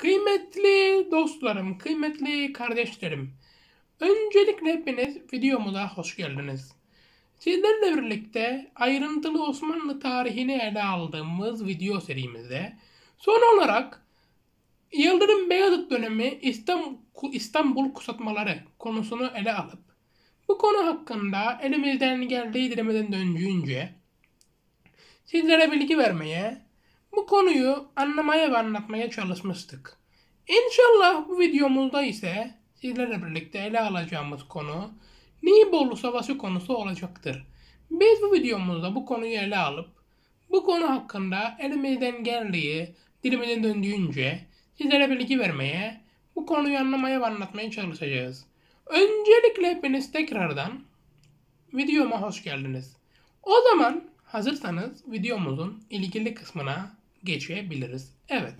Kıymetli dostlarım, kıymetli kardeşlerim. Öncelikle hepiniz videomuza hoş geldiniz. Sizlerle birlikte ayrıntılı Osmanlı tarihini ele aldığımız video serimizde son olarak Yıldırım Beyazıt dönemi İstanbul kuşatmaları konusunu ele alıp bu konu hakkında elimizden geldiği dilimizden döndüğünce sizlere bilgi vermeye, bu konuyu anlamaya ve anlatmaya çalışmıştık. İnşallah bu videomuzda ise sizlerle birlikte ele alacağımız konu Nibolu Savaşı konusu olacaktır. Biz bu videomuzda bu konuyu ele alıp bu konu hakkında elimizden geldiği, dilimizden döndüğünce sizlere bilgi vermeye, bu konuyu anlamaya ve anlatmaya çalışacağız. Öncelikle hepiniz tekrardan videoma hoş geldiniz. O zaman hazırsanız videomuzun ilgili kısmına geçebiliriz. Evet.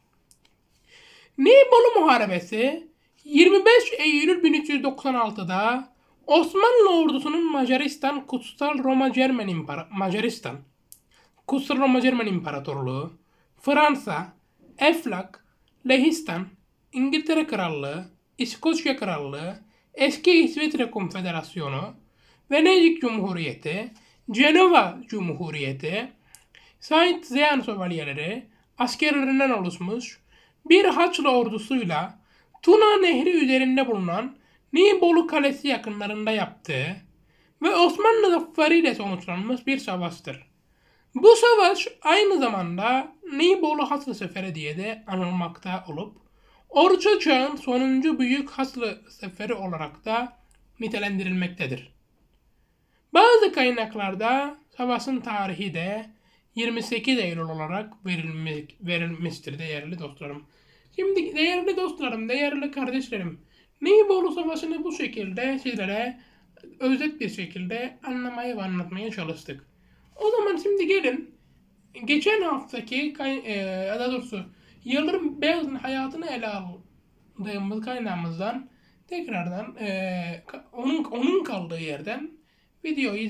Nibolu Muharebesi 25 Eylül 1396'da Osmanlı ordusunun Kutsal Roma Cermen İmparatorluğu, Fransa, Eflak, Lehistan, İngiltere Krallığı, İskoçya Krallığı, Eski İsviçre Konfederasyonu, Venedik Cumhuriyeti, Cenova Cumhuriyeti, Saint Zeyan Şövalyeleri askerlerinden oluşmuş bir Haçlı ordusuyla Tuna Nehri üzerinde bulunan Nibolu Kalesi yakınlarında yaptığı ve Osmanlı zaferiyle sonuçlanmış bir savaştır. Bu savaş aynı zamanda Nibolu Haçlı Seferi diye de anılmakta olup Orta Çağ'ın sonuncu büyük Haçlı Seferi olarak da nitelendirilmektedir. Bazı kaynaklarda savaşın tarihi de 28 Eylül olarak verilmiştir değerli dostlarım. Şimdi değerli dostlarım, değerli kardeşlerim, Nibolu Savaşı'nı bu şekilde sizlere özet bir şekilde anlamaya ve anlatmaya çalıştık. O zaman şimdi gelin geçen haftaki daha doğrusu Yıldırım Beyazıt'ın hayatını ele aldığımız kaynağımızdan tekrardan onun kaldığı yerden videoyu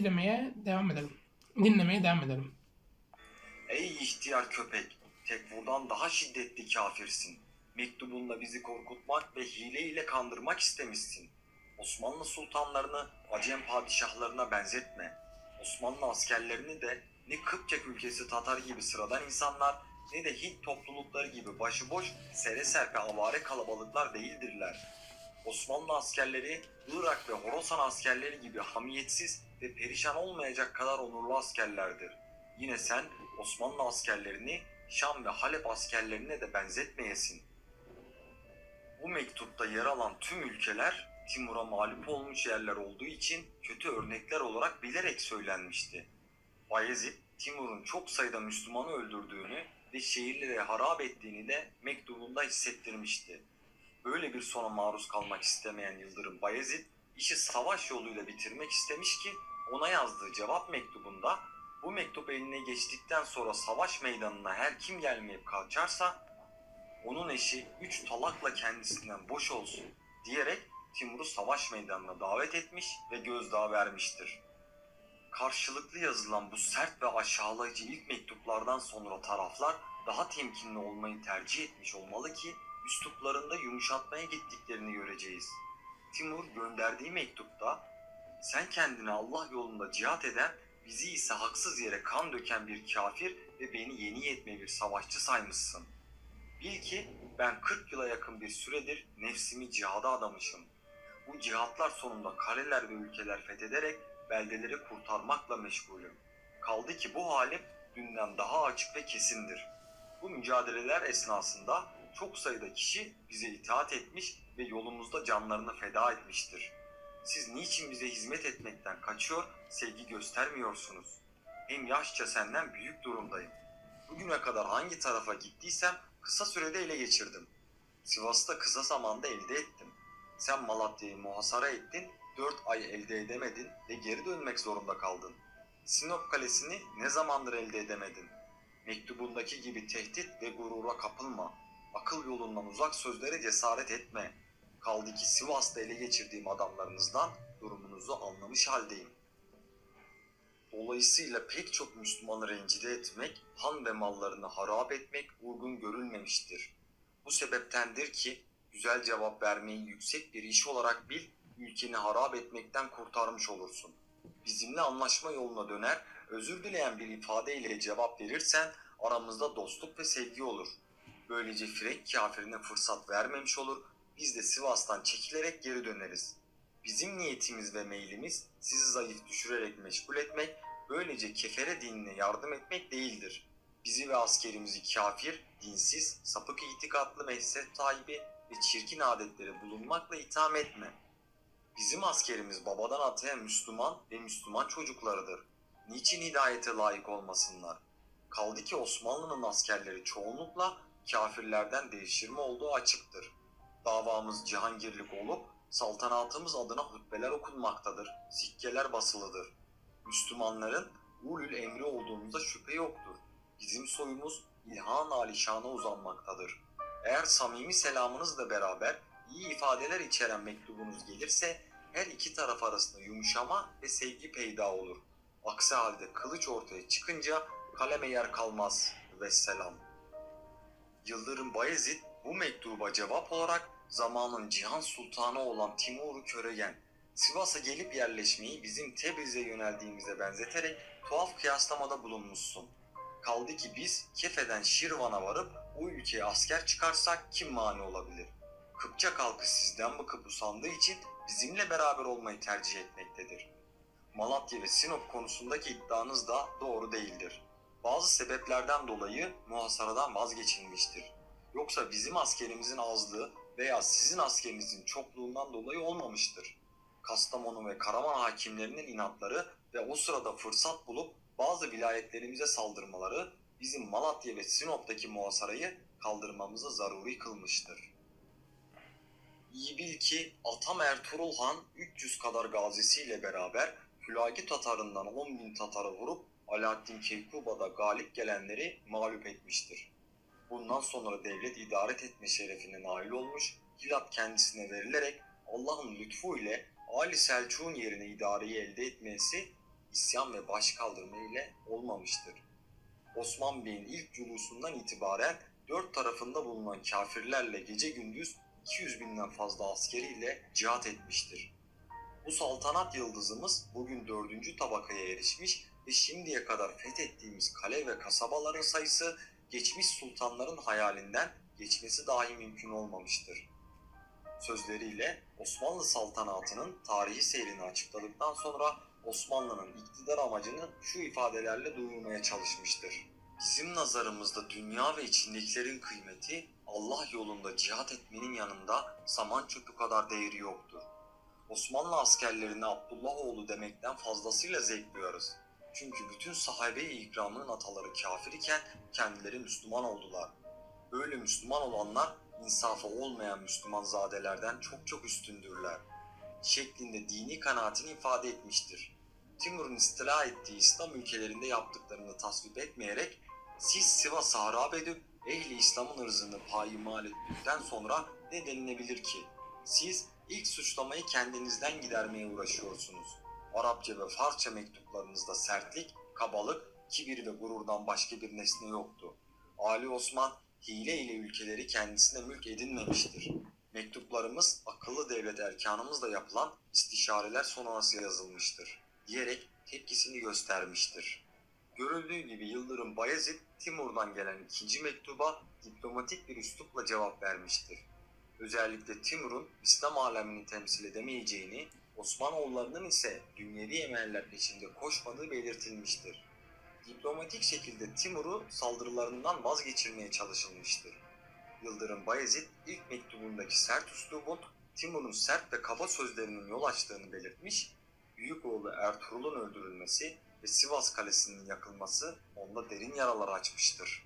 dinlemeye devam edelim. Ey ihtiyar köpek, Tekfur'dan daha şiddetli kafirsin. Mektubunla bizi korkutmak ve hile ile kandırmak istemişsin. Osmanlı sultanlarını Acem padişahlarına benzetme. Osmanlı askerlerini de ne Kıpçak ülkesi Tatar gibi sıradan insanlar ne de Hint toplulukları gibi başıboş, sere serpe avare kalabalıklar değildirler. Osmanlı askerleri Irak ve Horasan askerleri gibi hamiyetsiz ve perişan olmayacak kadar onurlu askerlerdir. Yine sen Osmanlı askerlerini Şam ve Halep askerlerine de benzetmeyesin. Bu mektupta yer alan tüm ülkeler Timur'a mağlup olmuş yerler olduğu için kötü örnekler olarak bilerek söylenmişti. Bayezid, Timur'un çok sayıda Müslümanı öldürdüğünü ve şehirleri harap ettiğini de mektubunda hissettirmişti. Böyle bir sona maruz kalmak istemeyen Yıldırım Bayezid, işi savaş yoluyla bitirmek istemiş ki ona yazdığı cevap mektubunda bu mektup eline geçtikten sonra savaş meydanına her kim gelmeyip kaçarsa onun eşi 3 talakla kendisinden boş olsun diyerek Timur'u savaş meydanına davet etmiş ve gözdağı vermiştir. Karşılıklı yazılan bu sert ve aşağılayıcı ilk mektuplardan sonra taraflar daha temkinli olmayı tercih etmiş olmalı ki üsluplarında yumuşatmaya gittiklerini göreceğiz. Timur gönderdiği mektupta sen kendini Allah yolunda cihat eden, bizi ise haksız yere kan döken bir kafir ve beni yeni yetme bir savaşçı saymışsın. Bil ki ben 40 yıla yakın bir süredir nefsimi cihada adamışım. Bu cihatlar sonunda kaleler ve ülkeler fethederek beldeleri kurtarmakla meşgulüm. Kaldı ki bu halim dünden daha açık ve kesindir. Bu mücadeleler esnasında çok sayıda kişi bize itaat etmiş ve yolumuzda canlarını feda etmiştir. Siz niçin bize hizmet etmekten kaçıyor, sevgi göstermiyorsunuz? Hem yaşça senden büyük durumdayım. Bugüne kadar hangi tarafa gittiysem kısa sürede ele geçirdim. Sivas'ı da kısa zamanda elde ettim. Sen Malatya'yı muhasara ettin, 4 ay elde edemedin ve geri dönmek zorunda kaldın. Sinop Kalesi'ni ne zamandır elde edemedin? Mektubundaki gibi tehdit ve gurura kapılma. Akıl yolundan uzak sözlere cesaret etme. Kaldı ki Sivas'ta ele geçirdiğim adamlarınızdan durumunuzu anlamış haldeyim. Dolayısıyla pek çok Müslümanı rencide etmek, han ve mallarını harap etmek uygun görülmemiştir. Bu sebeptendir ki güzel cevap vermeyi yüksek bir iş olarak bil, ülkeni harap etmekten kurtarmış olursun. Bizimle anlaşma yoluna döner, özür dileyen bir ifadeyle cevap verirsen aramızda dostluk ve sevgi olur. Böylece Frek kafirine fırsat vermemiş olur, biz de Sivas'tan çekilerek geri döneriz. Bizim niyetimiz ve meylimiz sizi zayıf düşürerek meşgul etmek, böylece kefere dinine yardım etmek değildir. Bizi ve askerimizi kafir, dinsiz, sapık itikatlı mezhep sahibi ve çirkin adetleri bulunmakla itham etme. Bizim askerimiz babadan ataya Müslüman ve Müslüman çocuklarıdır. Niçin hidayete layık olmasınlar? Kaldı ki Osmanlı'nın askerleri çoğunlukla kafirlerden devşirme olduğu açıktır. Davamız Cihangirlik olup saltanatımız adına hutbeler okunmaktadır, sikkeler basılıdır. Müslümanların ulul emri olduğumuzda şüphe yoktur. Bizim soyumuz İlhan alişana uzanmaktadır. Eğer samimi selamınızla beraber iyi ifadeler içeren mektubunuz gelirse her iki taraf arasında yumuşama ve sevgi peyda olur. Aksi halde kılıç ortaya çıkınca kaleme yer kalmaz. Vesselam. Yıldırım Bayezid bu mektuba cevap olarak zamanın Cihan Sultanı olan Timur-u Köregen, Sivas'a gelip yerleşmeyi bizim Tebriz'e yöneldiğimize benzeterek tuhaf kıyaslamada bulunmuşsun. Kaldı ki biz Kefe'den Şirvan'a varıp o ülkeye asker çıkarsak kim mani olabilir? Kıpçak halkı sizden bıkıp usandığı için bizimle beraber olmayı tercih etmektedir. Malatya ve Sinop konusundaki iddianız da doğru değildir. Bazı sebeplerden dolayı muhasaradan vazgeçilmiştir. Yoksa bizim askerimizin azlığı veya sizin askerinizin çokluğundan dolayı olmamıştır. Kastamonu ve Karaman hakimlerinin inatları ve o sırada fırsat bulup bazı vilayetlerimize saldırmaları bizim Malatya ve Sinop'taki muhasarayı kaldırmamızı zaruri kılmıştır. İyi bil ki Atam Ertuğrul Han 300 kadar gazisiyle beraber Hülagi Tatarından 10.000 Tatarı vurup Alaaddin Keykuba'da galip gelenleri mağlup etmiştir. Bundan sonra devlet idare etme şerefine nail olmuş, Hilat kendisine verilerek Allah'ın lütfu ile Ali Selçuk'un yerine idareyi elde etmesi isyan ve başkaldırma ile olmamıştır. Osman Bey'in ilk culusundan itibaren dört tarafında bulunan kafirlerle gece gündüz 200 binden fazla askeriyle cihat etmiştir. Bu saltanat yıldızımız bugün 4. tabakaya erişmiş ve şimdiye kadar fethettiğimiz kale ve kasabaların sayısı geçmiş sultanların hayalinden geçmesi dahi mümkün olmamıştır. Sözleriyle Osmanlı saltanatının tarihi seyrini açıkladıktan sonra Osmanlı'nın iktidar amacını şu ifadelerle duyurmaya çalışmıştır. Bizim nazarımızda dünya ve içindekilerin kıymeti Allah yolunda cihat etmenin yanında saman çöpü kadar değeri yoktur. Osmanlı askerlerine Abdullahoğlu demekten fazlasıyla zevk duyarız. Çünkü bütün sahabe-i ikramının ataları kafir iken kendileri Müslüman oldular. Böyle Müslüman olanlar insafı olmayan Müslümanzadelerden çok çok üstündürler şeklinde dini kanaatini ifade etmiştir. Timur'un istila ettiği İslam ülkelerinde yaptıklarını tasvip etmeyerek siz Sivas'ı harap edip ehli İslam'ın ırzını payimal ettikten sonra ne denilebilir ki? Siz ilk suçlamayı kendinizden gidermeye uğraşıyorsunuz. Arapça ve Farsça mektuplarınızda sertlik, kabalık, kibir ve gururdan başka bir nesne yoktu. Ali Osman hile ile ülkeleri kendisine mülk edinmemiştir. Mektuplarımız akıllı devlet erkanımızla yapılan istişareler sonrası yazılmıştır diyerek tepkisini göstermiştir. Görüldüğü gibi Yıldırım Bayezid Timur'dan gelen ikinci mektuba diplomatik bir üslupla cevap vermiştir. Özellikle Timur'un İslam alemini temsil edemeyeceğini, Osmanoğullarının ise dünyevi emeller peşinde koşmadığı belirtilmiştir. Diplomatik şekilde Timur'u saldırılarından vazgeçirmeye çalışılmıştır. Yıldırım Bayezid ilk mektubundaki sert üslubun Timur'un sert ve kaba sözlerinin yol açtığını belirtmiş, büyük oğlu Ertuğrul'un öldürülmesi ve Sivas Kalesi'nin yakılması onda derin yaralar açmıştır.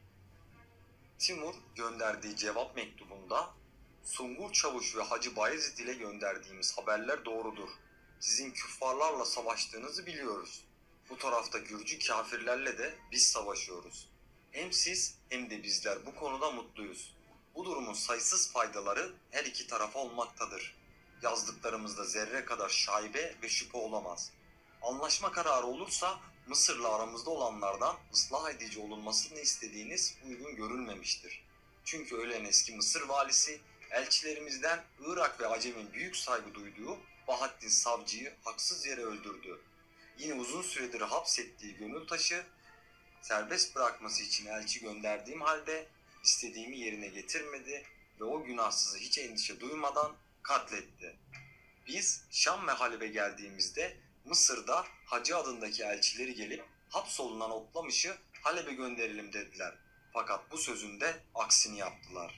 Timur gönderdiği cevap mektubunda Sungur Çavuş ve Hacı Bayezid ile gönderdiğimiz haberler doğrudur. Sizin küffarlarla savaştığınızı biliyoruz. Bu tarafta Gürcü kafirlerle de biz savaşıyoruz. Hem siz hem de bizler bu konuda mutluyuz. Bu durumun sayısız faydaları her iki tarafa olmaktadır. Yazdıklarımızda zerre kadar şaibe ve şüphe olamaz. Anlaşma kararı olursa Mısır'la aramızda olanlardan ıslah edici olunmasını istediğiniz uygun görülmemiştir. Çünkü ölen eski Mısır valisi elçilerimizden Irak ve Acem'in büyük saygı duyduğu Bahattin Savcı'yı haksız yere öldürdü. Yine uzun süredir hapsettiği Gönültaş'ı serbest bırakması için elçi gönderdiğim halde istediğimi yerine getirmedi ve o günahsızı hiç endişe duymadan katletti. Biz Şam ve Halep'e geldiğimizde Mısır'da Hacı adındaki elçileri gelip hapsolunan Otlamış'ı Halep'e gönderelim dediler. Fakat bu sözünde aksini yaptılar.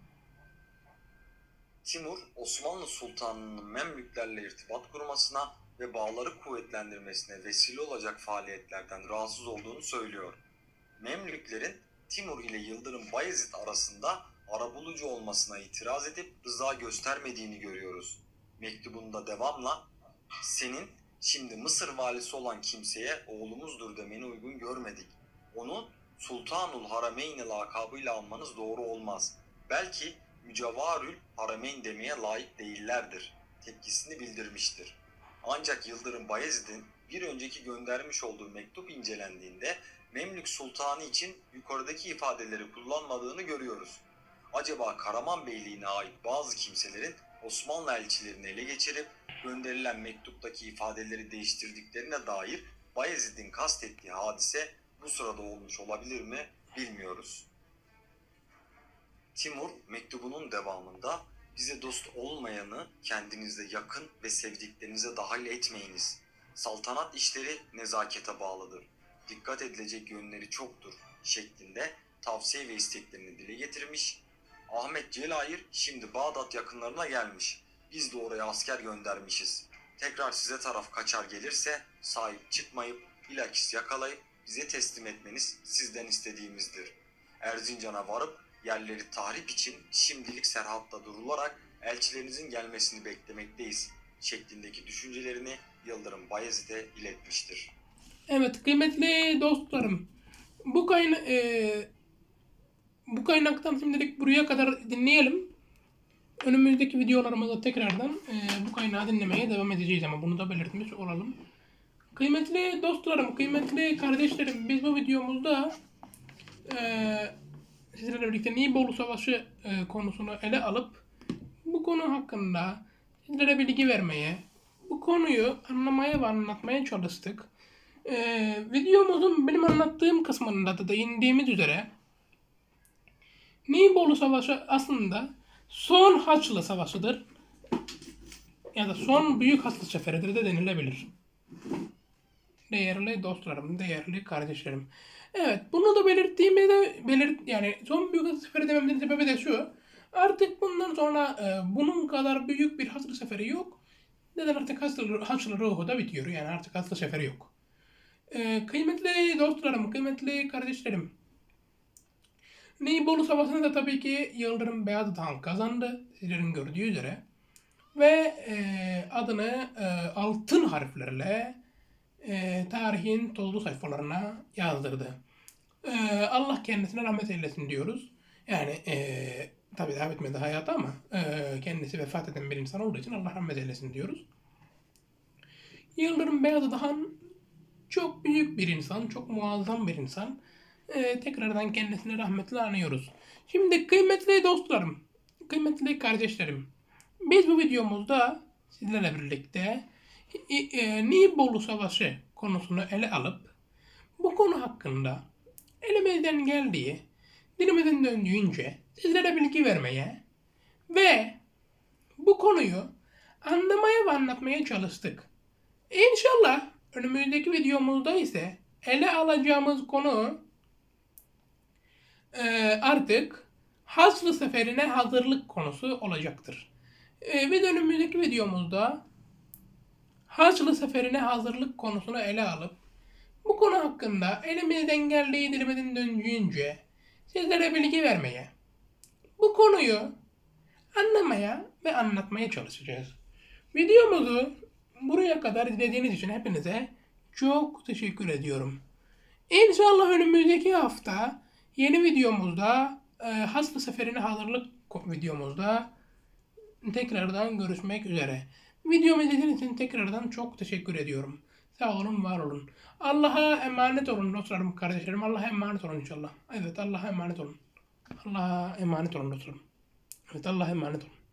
Timur, Osmanlı Sultanı'nın Memlüklerle irtibat kurmasına ve bağları kuvvetlendirmesine vesile olacak faaliyetlerden rahatsız olduğunu söylüyor. Memlüklerin Timur ile Yıldırım Bayezid arasında arabulucu olmasına itiraz edip rıza göstermediğini görüyoruz. Mektubunda devamla "Senin şimdi Mısır valisi olan kimseye oğlumuzdur demeni uygun görmedik. Onu Sultanul Harameyn lakabıyla almanız doğru olmaz. Belki Mücevvarül Harameyn demeye layık değillerdir" tepkisini bildirmiştir. Ancak Yıldırım Bayezid'in bir önceki göndermiş olduğu mektup incelendiğinde Memlük Sultanı için yukarıdaki ifadeleri kullanmadığını görüyoruz. Acaba Karaman Beyliğine ait bazı kimselerin Osmanlı elçilerini ele geçirip gönderilen mektuptaki ifadeleri değiştirdiklerine dair Bayezid'in kastettiği hadise bu sırada olmuş olabilir mi bilmiyoruz. Timur mektubunun devamında "Bize dost olmayanı kendinize yakın ve sevdiklerinize dahil etmeyiniz. Saltanat işleri nezakete bağlıdır. Dikkat edilecek yönleri çoktur" şeklinde tavsiye ve isteklerini dile getirmiş. Ahmet Celayir şimdi Bağdat yakınlarına gelmiş. Biz de oraya asker göndermişiz. Tekrar size taraf kaçar gelirse sahip çıkmayıp bilakis yakalayıp bize teslim etmeniz sizden istediğimizdir. Erzincan'a varıp yerleri tahrip için şimdilik Serhat'ta durularak elçilerinizin gelmesini beklemekteyiz şeklindeki düşüncelerini Yıldırım Bayezid'e iletmiştir. Evet kıymetli dostlarım, bu kaynaktan şimdilik buraya kadar dinleyelim. Önümüzdeki videolarımızda tekrardan bu kaynağı dinlemeye devam edeceğiz ama bunu da belirtmiş olalım. Kıymetli dostlarım, kıymetli kardeşlerim, biz bu videomuzda sizlerle birlikte Nibolu Savaşı konusunu ele alıp bu konu hakkında sizlere bilgi vermeye, bu konuyu anlamaya ve anlatmaya çalıştık. Videomuzun benim anlattığım kısmında da değindiğimiz üzere Nibolu Savaşı aslında son Haçlı Savaşı'dır ya da son Büyük Haçlı Seferi'dir de denilebilir. Değerli dostlarım, değerli kardeşlerim. Evet, bunu da yani son Büyük Haçlı Seferi dememin sebebi de şu. Artık bundan sonra bunun kadar büyük bir Haçlı Seferi yok. Neden artık Haçlı ruhu da bitiyor. Yani artık Haçlı Seferi yok. Kıymetli dostlarım, kıymetli kardeşlerim. Nibolu Savaşı'nı da tabii ki Yıldırım Beyazıt Han kazandı. Sizlerin gördüğü üzere. Ve adını altın harflerle tarihin tozlu sayfalarına yazdırdı. Allah kendisine rahmet eylesin diyoruz. Yani tabii daha bitmedi hayatı ama kendisi vefat eden bir insan olduğu için Allah rahmet eylesin diyoruz. Yıldırım Beyazıt Han çok büyük bir insan, çok muazzam bir insan. Tekrardan kendisini rahmetle anıyoruz. Şimdi kıymetli dostlarım, kıymetli kardeşlerim, biz bu videomuzda sizlerle birlikte Nibolu Savaşı konusunu ele alıp bu konu hakkında elimizden geldiği, dilimizin döndüğünce sizlere bilgi vermeye ve bu konuyu anlamaya ve anlatmaya çalıştık. İnşallah önümüzdeki videomuzda ise ele alacağımız konu artık Haçlı Seferi'ne hazırlık konusu olacaktır. Ve önümüzdeki videomuzda Haçlı Seferi'ne hazırlık konusunu ele alıp bu konu hakkında elimizden geldiği, dilimizin döndüğünce sizlere bilgi vermeye, bu konuyu anlamaya ve anlatmaya çalışacağız. Videomuzu buraya kadar izlediğiniz için hepinize çok teşekkür ediyorum. İnşallah önümüzdeki hafta yeni videomuzda Haçlı Seferi'ne hazırlık videomuzda tekrardan görüşmek üzere. Videomu izlediğiniz için tekrardan çok teşekkür ediyorum. Sağ olun, var olun. Allah'a emanet olun dostlarım, kardeşlerim. Allah'a emanet olun inşallah. Evet, Allah'a emanet olun. Allah'a emanet olun dostlarım. Evet, Allah'a emanet olun.